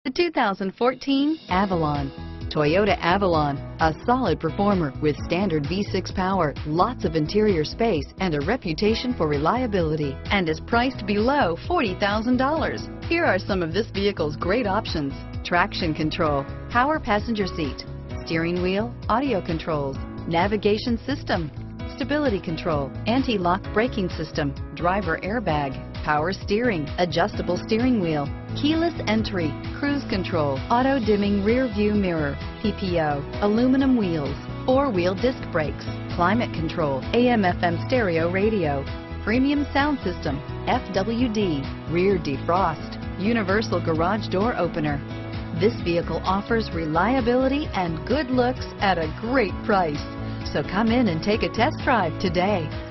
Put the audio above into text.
The 2014 Avalon. Toyota Avalon, a solid performer with standard V6 power, lots of interior space, and a reputation for reliability, and is priced below $40,000. Here are some of this vehicle's great options: traction control, power passenger seat, steering wheel audio controls, navigation system, stability control, anti-lock braking system, driver airbag, power steering, adjustable steering wheel, keyless entry, cruise control, auto dimming rear view mirror, PPO, aluminum wheels, four-wheel disc brakes, climate control, AM/FM stereo radio, premium sound system, FWD, rear defrost, universal garage door opener. This vehicle offers reliability and good looks at a great price. So come in and take a test drive today.